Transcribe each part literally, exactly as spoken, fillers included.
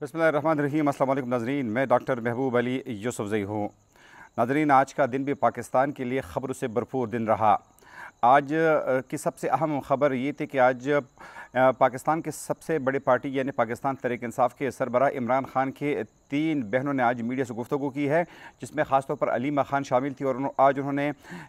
बिस्मिल्लाहिर्रहमानिर्रहीम। अस्सलाम वालेकुम नाज़रीन, मैं डॉक्टर महबूब अली यूसुफज़ई हूँ। नाज़रीन, आज का दिन भी पाकिस्तान के लिए ख़बरों से भरपूर दिन रहा। आज की सबसे अहम ख़बर ये थी कि आज पाकिस्तान के सबसे बड़े पार्टी यानी पाकिस्तान तहरीक इंसाफ के सरबराह इमरान खान के तीन बहनों ने आज मीडिया से गुफ्तगू की है, जिसमें ख़ासतौर पर अलीमा खान शामिल थी। और आज उन्होंने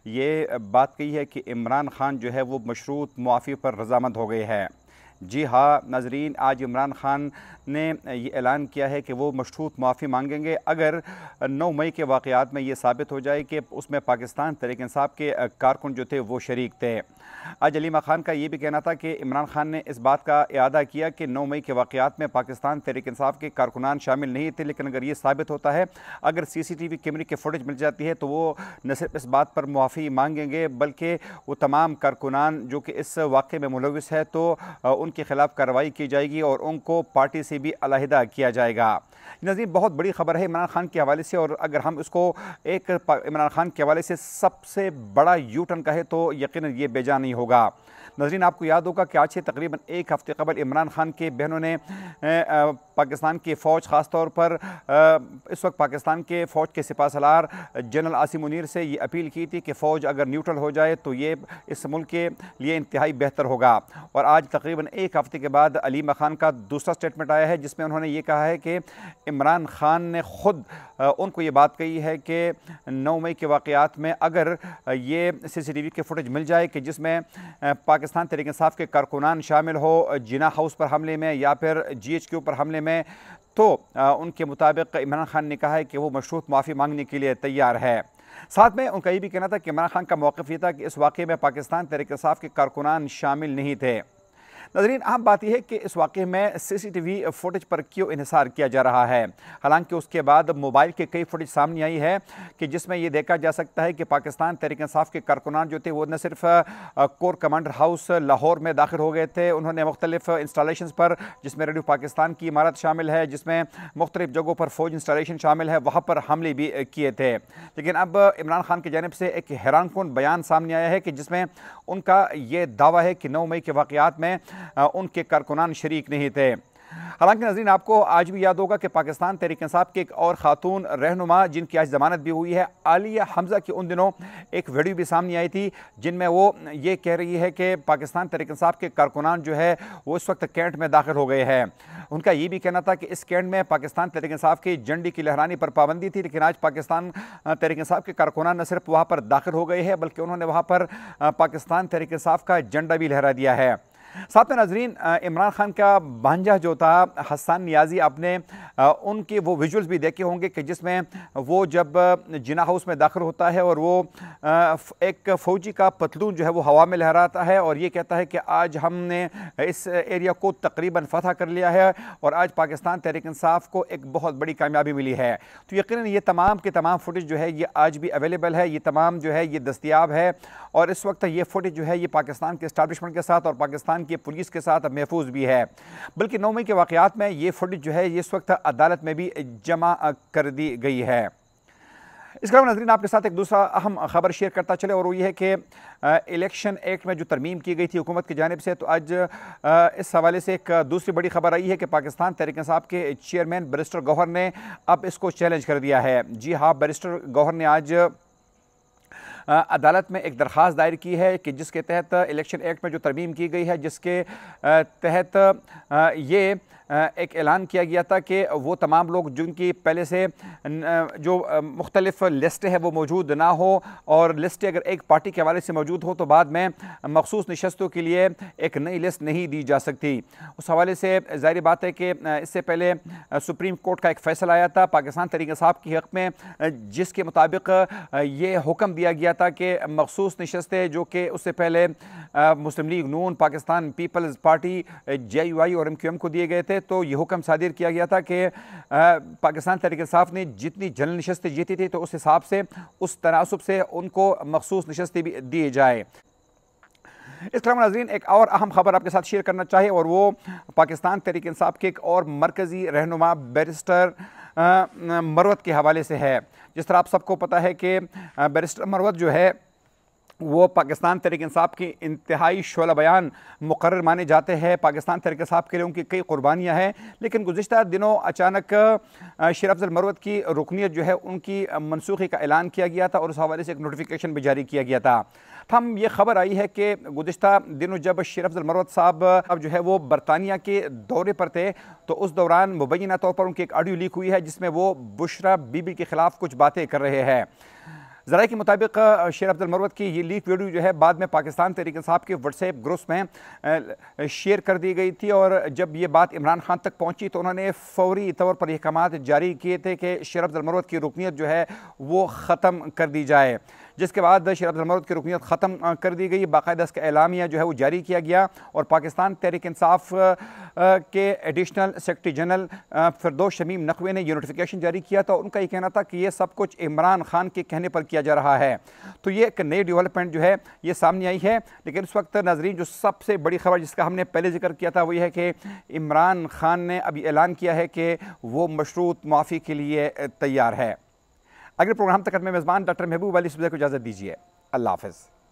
ये बात कही है कि इमरान खान जो है वो मशरूत मुआफ़ी पर रज़ामंद हो गए हैं। जी हाँ नाज़रीन, आज इमरान खान ने ये ऐलान किया है कि वो मशरूत माफ़ी मांगेंगे अगर नौ मई के वाक़यात में ये साबित हो जाए कि उसमें पाकिस्तान तहरीक इंसाफ के कारकुन जो थे वो शरीक थे। आज अलीमा खान का ये भी कहना था कि इमरान खान ने इस बात का इआदा किया कि नौ मई के वाक़यात में पाकिस्तान तहरीक इंसाफ के कारकुनान शामिल नहीं थे, लेकिन अगर ये साबित होता है, अगर सी सी टी वी कैमरे की फुटेज मिल जाती है, तो वो न सिर्फ इस बात पर मुआफ़ी मांगेंगे बल्कि वो तमाम कारकुनान जो कि इस वाक़े में मुलविस है तो उनके ख़िलाफ़ कार्रवाई की जाएगी और उनको पार्टी से भी अलहदा किया जाएगा। नज़ीर, बहुत बड़ी खबर है इमरान खान के हवाले से, और अगर हम इसको एक इमरान खान के हवाले से सबसे बड़ा यू टर्न कहे तो यकीनन ये बेजा नहीं होगा। नज़रीन, आपको याद होगा कि आज से तकरीबन एक हफ़्ते कबल इमरान खान के बहनों ने पाकिस्तान की फ़ौज, ख़ास तौर पर इस वक्त पाकिस्तान के फ़ौज के सिपह सलार जनरल आसिम मुनीर से ये अपील की थी कि फ़ौज अगर न्यूट्रल हो जाए तो ये इस मुल्क के लिए इंतहाई बेहतर होगा। और आज तकरीबन एक हफ़्ते के बाद अलीमा खान का दूसरा स्टेटमेंट आया है, जिसमें उन्होंने ये कहा है कि इमरान खान ने ख़ुद उनको ये बात कही है कि नौ मई के वाक़यात में अगर ये सी सी टी वी की फुटेज मिल जाए कि जिसमें पाकिस्तान तहरीक इंसाफ के कारकुनान शामिल हो जिना हाउस पर हमले में या फिर जी एच क्यू पर हमले में, तो उनके मुताबिक इमरान खान ने कहा है कि वो मशरूत माफ़ी मांगने के लिए तैयार है। साथ में उनका ये भी कहना था कि इमरान खान का मौक़िफ़ ये था कि इस वाक़े में पाकिस्तान तहरीक इंसाफ के कारकुनान शामिल नहीं थे। नज़रीन, अहम बात यह है कि इस वाक़े में C C T V footage पर क्यों इन्हिसार किया जा रहा है। हालांकि उसके बाद मोबाइल के कई फुटेज सामने आई है कि जिसमें यह देखा जा सकता है कि पाकिस्तान तहरीक इंसाफ के कारकुनान जो थे वो न सिर्फ कोर कमांडर हाउस लाहौर में दाखिल हो गए थे, उन्होंने मुख्तलिफ इंस्टॉलेशन पर, जिसमें रेडियो पाकिस्तान की इमारत शामिल है, जिसमें मुख्तलिफ जगहों पर फौज इंस्टॉलेशन शामिल है, वहाँ पर हमले भी किए थे। लेकिन अब इमरान खान की जानिब से एक हैरानकुन बयान सामने आया है कि जिसमें उनका ये दावा है कि नौ मई के वाक़यात में उनके कारकुनान शरीक नहीं थे। हालांकि नज़रीन, आपको आज भी याद होगा कि पाकिस्तान तहरीक इंसाफ के एक और खातून रहनुमा जिनकी आज जमानत भी हुई है, आलिया हमजा, की उन दिनों एक वीडियो भी सामने आई थी जिनमें वो ये कह रही है कि पाकिस्तान तहरीक इंसाफ के कारकुनान जो है वो इस वक्त कैंट में दाखिल हो गए हैं। उनका ये भी कहना था कि इस कैंट में पाकिस्तान तहरीक इंसाफ की झंडी की लहराने पर पाबंदी थी, लेकिन आज पाकिस्तान तहरीक इंसाफ के कारकुनान न सिर्फ वहाँ पर दाखिल हो गए हैं बल्कि उन्होंने वहाँ पर पाकिस्तान तहरीक इंसाफ का झंडा भी लहरा दिया है। साथ में नाज़रीन, इमरान खान का भांजा जो था हसन नियाज़ी, आपने उनके वो विजुअल्स भी देखे होंगे कि जिसमें वो जब जिना हाउस में दाखिल होता है और वो एक फ़ौजी का पतलून जो है वो हवा में लहराता है और ये कहता है कि आज हमने इस एरिया को तकरीबन फ़तह कर लिया है और आज पाकिस्तान तहरीक इंसाफ को एक बहुत बड़ी कामयाबी मिली है। तो यकीनन ये तमाम के तमाम फुटेज जो है ये आज भी अवेलेबल है, ये तमाम जो है ये दस्तियाब है और इस वक्त ये फुटेज जो है ये पाकिस्तान के इस्टेब्लिशमेंट के साथ और पाकिस्तान की पुलिस के साथ महफूज भी है। बल्कि नौ मई के वाक़यात में ये फुटेज जो है इस वक्त अदालत में भी जमा कर दी गई है। इसके अलावा नज़रीन, आपके साथ एक दूसरा अहम खबर शेयर करता चले और वो ये है कि इलेक्शन एक्ट में जो तरमीम की गई थी हुकूमत की जानिब से, तो आज इस हवाले से एक दूसरी बड़ी खबर आई है कि पाकिस्तान तहरीक इंसाफ के चेयरमैन बैरिस्टर गौहर ने अब इसको चैलेंज कर दिया है। जी हाँ, बैरिस्टर गौहर ने आज अदालत में एक दरख्वास्त दायर की है कि जिसके तहत इलेक्शन एक्ट में जो तरमीम की गई है, जिसके तहत ये एक ऐलान किया गया था कि वो तमाम लोग जिनकी पहले से जो मुख्तलिफ लिस्टें हैं वो मौजूद ना हो और लिस्टें अगर एक पार्टी के हवाले से मौजूद हो तो बाद में मखसूस नशस्तों के लिए एक नई लिस्ट नहीं दी जा सकती। उस हवाले से ज़ाहिर बात है कि इससे पहले सुप्रीम कोर्ट का एक फ़ैसला आया था पाकिस्तान तहरीक इंसाफ के हक़ में, जिसके मुताबिक ये हुक्म दिया गया था कि मखसूस नशस्तें जो कि उससे पहले Muslim League Noon, Pakistan Peoples Party, J U I और एम क्यू एम को दिए गए थे, तो ये हुक्म सादिर किया गया था कि पाकिस्तान तहरीक इंसाफ ने जितनी जनरल नशस्तें जीती थी तो उस हिसाब से, उस तनासब से उनको मखसूस नशस्तें भी दिए जाए। इसके अलावा नाज़रीन, एक और अहम खबर आपके साथ शेयर करना चाहे और वो पाकिस्तान तहरीक इंसाफ के एक और मरकज़ी रहनुमा बैरिस्टर मरवत के हवाले से है। जिस तरह आप सबको पता है कि बैरिस्टर मरवत जो है वो पाकिस्तान तहरीक-इंसाफ की इंतहाई शोला बयान मुकर्रर माने जाते हैं। पाकिस्तान तहरीक-इंसाफ के लिए उनकी कई कुर्बानियाँ हैं, लेकिन गुज़िश्ता दिनों अचानक शेर अफजल मरवत की रुकनीत जो है उनकी मनसूखी का ऐलान किया गया था और उस हवाले से एक नोटिफिकेशन भी जारी किया गया था। हम ये खबर आई है कि गुज़िश्ता दिनों जब शेर अफजल मरवत साहब अब जो है वो बरतानिया के दौरे पर थे, तो उस दौरान मुबैना तौर पर उनकी एक ऑडियो लीक हुई है जिसमें वो बुशरा बीबी के ख़िलाफ़ कुछ बातें कर रहे हैं। ज़राए के मुताबिक शेर अफजल मरवत की ये लीक वीडियो जो है बाद में पाकिस्तान तहरीक इंसाफ के व्हाट्सएप ग्रुप्स में शेयर कर दी गई थी और जब ये बात इमरान खान तक पहुंची तो उन्होंने फौरी तौर पर अहकामात जारी किए थे कि शेर अफजल मरवत की रुकनीत जो है वो ख़त्म कर दी जाए, जिसके बाद शेर अफजल मरवत की रुकनीत ख़त्म कर दी गई। बाकायदा इसका एलामिया जो है वो जारी किया गया और पाकिस्तान तहरीक इंसाफ के additional secretary general Firdous Shamim Naqvi ने ये नोटिफिकेशन जारी किया था। उनका ये कहना था कि ये सब कुछ इमरान खान के कहने पर किया जा रहा है। तो ये एक नई डेवलपमेंट जो है ये सामने आई है, लेकिन इस वक्त नाजरीन जो सबसे बड़ी खबर जिसका हमने पहले जिक्र किया था वो ये है कि इमरान खान ने अभी ऐलान किया है कि वो मशरूत माफ़ी के लिए तैयार है। अगले प्रोग्राम तक मैं मेज़बान डॉक्टर महबूब अली यूसुफज़ई को इजाज़त दीजिए। अल्लाह हाफ़िज़।